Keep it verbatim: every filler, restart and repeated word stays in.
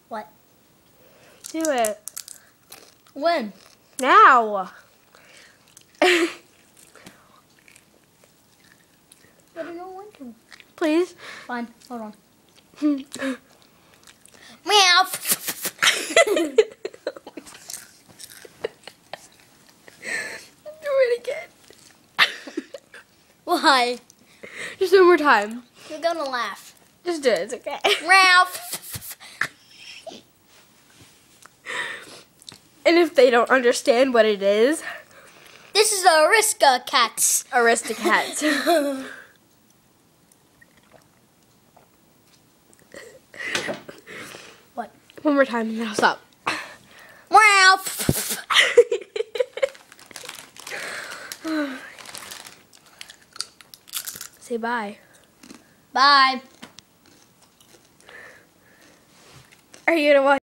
What? Do it. When? Now. I don't know when to. Please. Fine. Hold on. Meow. Do it again. Why? Just one more time. You're gonna laugh. Just do it. It's okay. Meow. And if they don't understand what it is, This is aristacats. aristacats. What? One more time and then I'll stop. Meow. Say bye. Bye. Are you gonna watch?